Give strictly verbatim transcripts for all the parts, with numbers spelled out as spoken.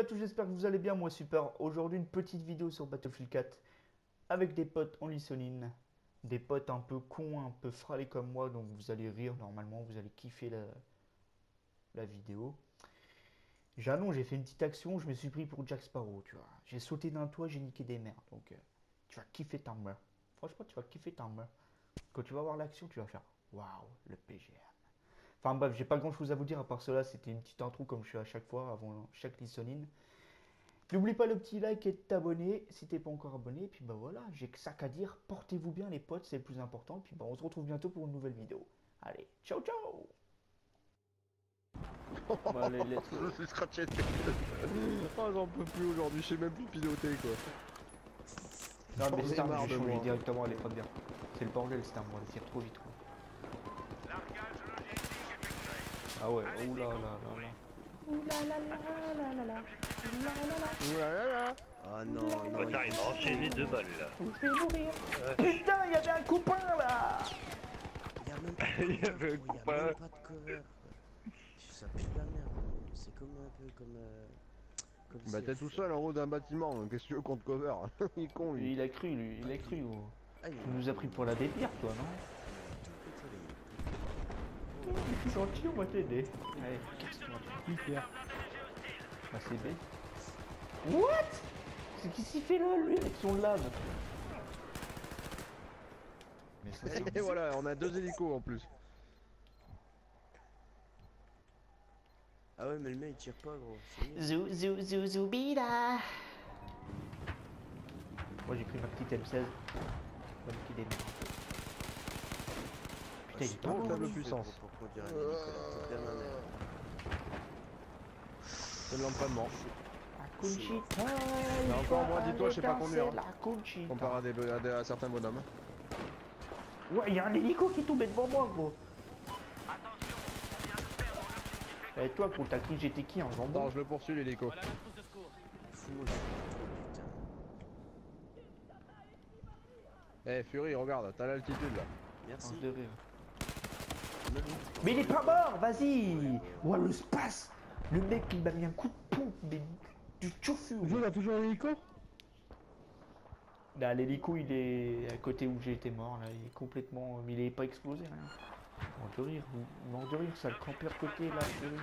à tous, j'espère que vous allez bien, moi super. Aujourd'hui une petite vidéo sur Battlefield quatre avec des potes en listening. Des potes un peu cons, un peu fralés comme moi, donc vous allez rire normalement, vous allez kiffer la, la vidéo. J'annonce, j'ai fait une petite action, je me suis pris pour Jack Sparrow, tu vois. J'ai sauté d'un toit, j'ai niqué des mers, donc euh, tu vas kiffer ta meurtre. Franchement, tu vas kiffer ta meurtre. Quand tu vas voir l'action, tu vas faire waouh, le P G M. Enfin bref, j'ai pas grand chose à vous dire à part cela, c'était une petite intro comme je fais à chaque fois avant chaque listening. N'oublie pas le petit like et de t'abonner si t'es pas encore abonné. Et puis bah voilà, j'ai que ça qu'à dire. Portez-vous bien les potes, c'est le plus important. Et puis bah on se retrouve bientôt pour une nouvelle vidéo. Allez, ciao ciao. Bon, allez, let's go. Je suis scratché. Oh, j'en peux plus aujourd'hui, je sais même plus piloter quoi. Non mais c'est un marre j'ai de changé moi. directement, elle est pas bien. C'est le bordel, c'est un moi, elle tire trop vite quoi. Ah ouais, oula là là là. Oula là là là là là. Oula là là. Ouh là là. Ah non, non. Oh, t'arrives à enchaîner deux balles là. On fait mourir. Putain, il y avait un copain là. Il y a même pas de Il y avait un cover, il y a copain. même pas de cover. Ça pue la merde. C'est comme un peu comme. Euh, comme Bah si- t'es tout seul en haut d'un bâtiment, qu'est-ce que tu veux qu'on te cover? Il est con lui. Il a cru lui, il a cru gros. Ah, il Tu nous as pris pour la dépire toi non? Je suis gentil, on va t'aider. Allez, casse-toi. Hyper. Bah c'est B. What? C'est qui s'y fait là lui avec son lave? Mais ça c'est Et voilà, on a deux hélicos en plus. Ah ouais, mais le mec il tire pas, gros. C'est nul. Zou zou zou zoubida. Moi j'ai pris ma petite M seize. Comme qui démarre. Putain il est pas Oh, bon. faible Tu fais puissance. Pour, pour conduire un hélico, là, t'es bien ma mère. C'est de l'entraînement. La Conchita. Mais encore moi, dis-toi, je sais pas conduire, hein. La Conchita. Comparé à, des, à, des, à certains bonhommes. Ouais, il y a un hélico qui est tombé devant moi, gros. Et toi, gros, t'as cru que j'étais qui, un jambon? Attends, je le poursuis l'hélico. Fous-moi putain. Eh Fury, regarde, t'as l'altitude là. Merci. De rire. Me loot. Mais il est pas mort, vas-y. Ouais, le space. Le mec, il m'a mis un coup de pompe, mais du tofu. Vous, a toujours l'hélico? Là, l'hélico, il est à côté où j'étais mort, là, il est complètement... Mais il est pas explosé, rien. Mort de rire, mort de rire, ça le campé à côté, là, chérie.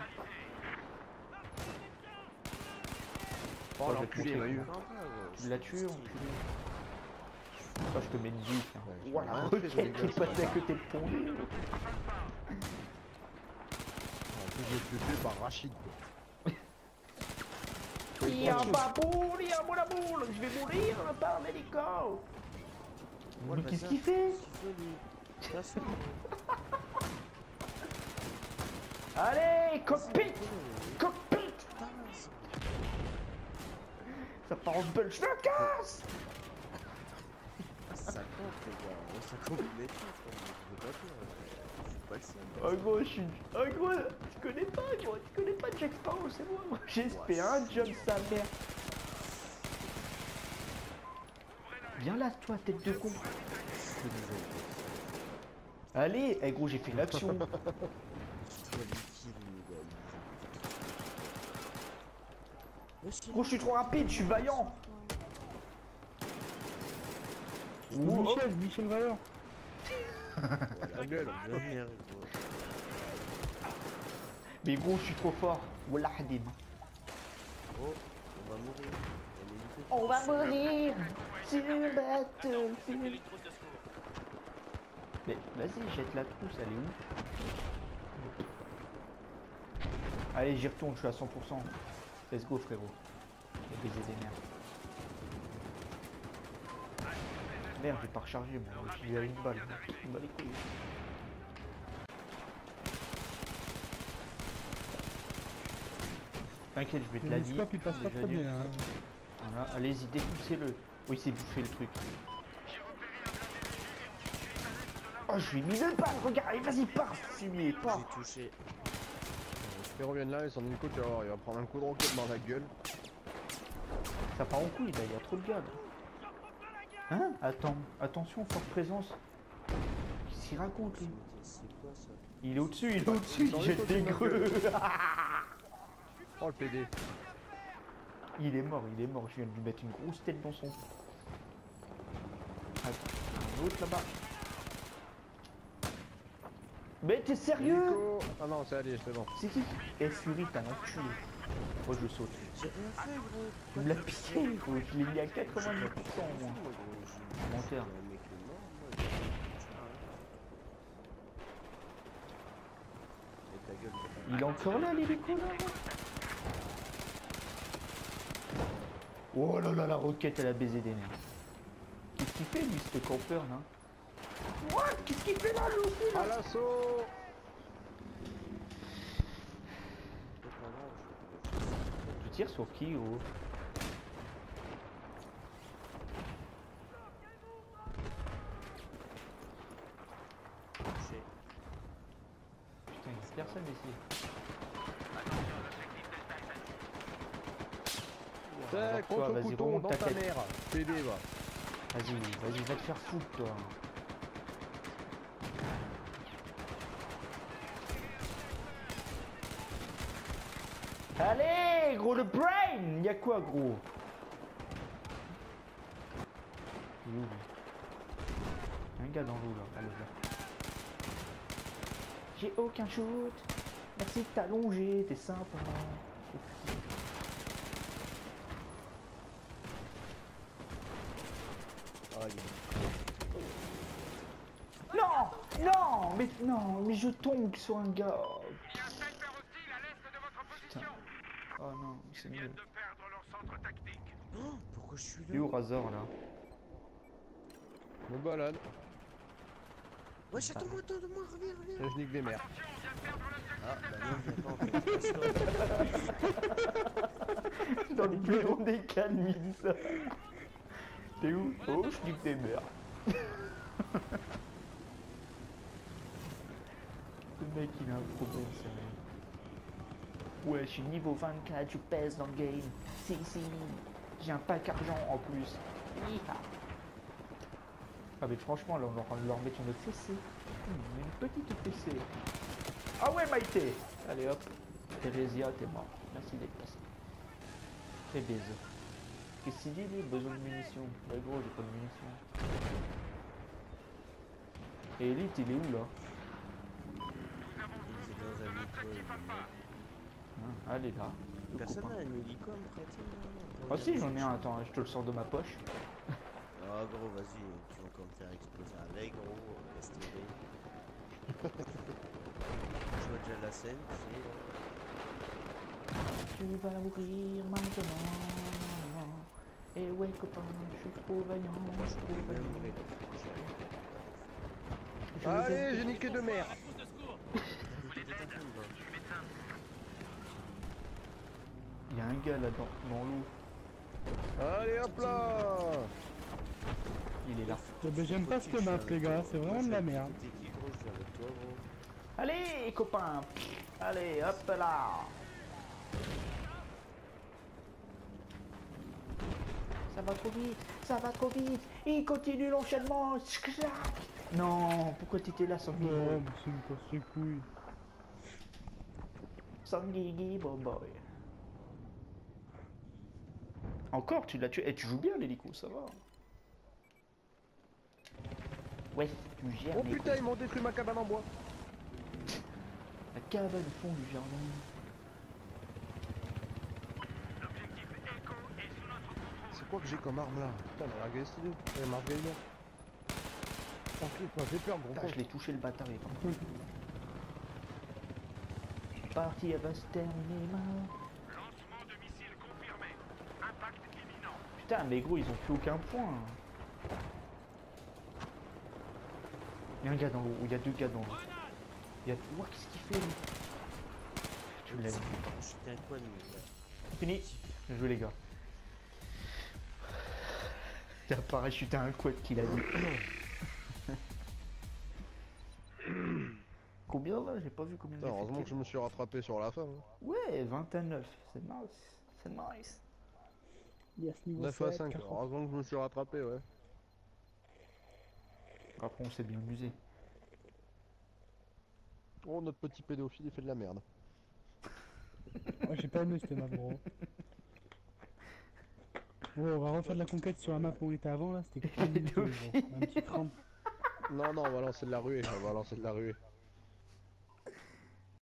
Oh je vais te l'enculé, il m'a montrer eu. Prends pas, gros. Tu l'as tué, enculé. Ça, je te mets une vie, tiens. Ouais, je Voilà, vais rien roquette faire, qui est je vais passée à côté de ton lit. En plus, je suis tué par Rachid quoi. Il va boule, il va la boule, je vais mourir par l'hélico. Ouais, Mais bah, qu'est-ce ça, qu'il fait? Qu'est-ce qu'il fait lui? Ça, c'est. Allez, cockpit, cockpit. Putain, c'est- Ça part en bulle, je me casse. Ça compte, les gars. Ouais, ça compte les trucs, quoi. Je veux pas dire. Je suis pas le seul. Oh gros, je suis... Oh gros, tu connais pas gros, tu connais pas Jack Sparrow, c'est moi. Moi, j'ai fait un job sa mère. Viens là, toi, tête de con. Allez, eh gros, j'ai fait l'action. Tu dois les kills, les gars. Mais c'est- Gros, je suis trop rapide, je suis vaillant. Ouh, oh. Michel, Michel Valeur. La gueule. La merde, gros. Mais gros, je suis trop fort. Wallah Hadid. Oh, on va mourir. Il y a l'hélico. On va mourir sur le battlefield. Mais vas-y, jette la trousse, elle est où? Allez, j'y retourne, je suis à cent pour cent. Let's go, frérot. Et baiser des merdes. Merde, j'ai pas rechargé, moi. J'ai à une balle. Je me bats les couilles. T'inquiète, je vais te la Le dire. scope il passe pas très bien. Hein. Voilà, allez-y, dépoussez-le. Oui, c'est bouffé le truc. Oh, je lui ai mis deux balles, regarde, allez, vas-y, pars, fumier, pars. J'ai touché. Il revient de là et son hélico, tu vas voir, il va prendre un coup de roquette dans la gueule. Ça part en couille, là, il y a trop de gars. Hein? Attends, attention, forte présence. Qu'est-ce qu'il raconte, lui? C'est quoi ça? Il est au-dessus, il est au-dessus, il jette des greux. Oh le P D. Il est mort, il est mort. Je viens de lui mettre une grosse tête dans son... Attends, un autre là-bas. Mais t'es sérieux? Nico. Ah non, c'est allé, c'est bon. C'est qui? Eh Fury, t'as enculé. Moi je saute. J'ai rien fait, gros. Tu me l'as piqué, gros. Je l'ai mis à quatre-vingt-dix pour cent au moins. Menteur. Il est encore là, l'hélico là? Oh là là, la roquette, elle a baisé des nerfs. Qu'est-ce qu'il fait, lui, ce campeur là? What? Qu'est-ce qu'il fait là, lui aussi, À là? l'assaut. Tu tires sur qui, gros? Putain, il y a personne ici. Tac, Alors, toi, contre vas-y, couteau remonte dans ta ta tête. mère. P D, va. Vas-y, vas-y, va te faire foutre, toi. Allez, gros, le brain! Y'a quoi, gros? Il est où, lui? Y'a un gars dans l'eau, là. Allez, là. J'ai aucun shoot. Merci de t'allonger, t'es sympa. Non! Non! Mais non! Mais je tombe sur un gars! Putain. Oh non, c'est mieux. Oh, pourquoi je suis Il est là? où Razor là? Je me balade. Wesh, attends-moi, attends-moi, reviens, reviens. Et je nique des mères. Ah, bah non, viens pas encore. Dans le bureau des canines ça. T'es où? Oh, je nique des mères. Le mec il a un problème sérieux. Ouais, je suis niveau vingt-quatre, je pèse dans le game. Si, si. J'ai un pack argent en plus. Hi-ha. Ah mais franchement là on leur, leur met sur notre fessée. Mmh, une petite fessée. Ah ouais Maïté. Allez hop. Thérésia t'es mort. Merci d'être passé. Très baise. Qu'est-ce qu'il dit lui? Besoin de munitions. Bah gros j'ai pas de munitions. Et Elite il est où là? Hein, allez là. Le Personne copain. n'a un hélico à me prêter? Ah si j'en ai un, attends, je te le sors de ma poche. Ah gros, vas-y, tu vas encore me faire exploser avec gros, laisse tomber. Je vois déjà la scène, tu Tu vas mourir maintenant. Et ouais copain, je suis trop vaillant, je suis trop vaillant. Je Allez, vais- j'ai niqué deux mères. Il y a un gars là dans, dans l'eau. Allez, hop là. Il est là. Eh ben, j'aime pas cette map, les gars, c'est vraiment de la merde. Allez copain. Allez hop là. Ça va trop vite, ça va trop vite. Il continue l'enchaînement. Non, pourquoi t'étais là sans Ouais, mais c'est une casse les couilles. Sanguigui Boboy. Encore, tu l'as tué. Et tu joues bien l'hélico, ça va. Ouais, tu gères. Oh les- putain, ils m'ont détruit ma cabane en bois. La cabane au fond du jardin. C'est quoi que j'ai comme arme là? Putain, mais la gueule stylée. Elle marche gamer. Tranquille, toi, j'ai peur, gros. Putain, je l'ai touché le bâtard. Il est pas- Partie, elle va se terminer mal. Putain, mais gros, ils ont plus aucun point. Il y a un gars dans l'eau, il y a deux gars dans l'eau. Il y a. Ouah, qu'est-ce qu'il fait lui? Tu l'as vu. J'étais un quoi de Fini. Bien joué les gars. Il a parachuté un quad qu'il a dit. Combien là? J'ai pas vu combien Putain, heureusement que je me suis rattrapé sur la fin. Hein. Ouais, vingt à neuf. C'est nice. C'est nice. Yes, niveau neuf à sept, cinq, quarante. heureusement que je me suis rattrapé, ouais. Après, on s'est bien amusé. Oh, notre petit pédophile, il fait de la merde. Ouais, j'ai pas aimé cette map, gros. Oh, on va refaire de la conquête sur la map où on était avant là, c'était cool. Un petit trente. Non, non, on va lancer de la ruée, on va lancer de la ruée.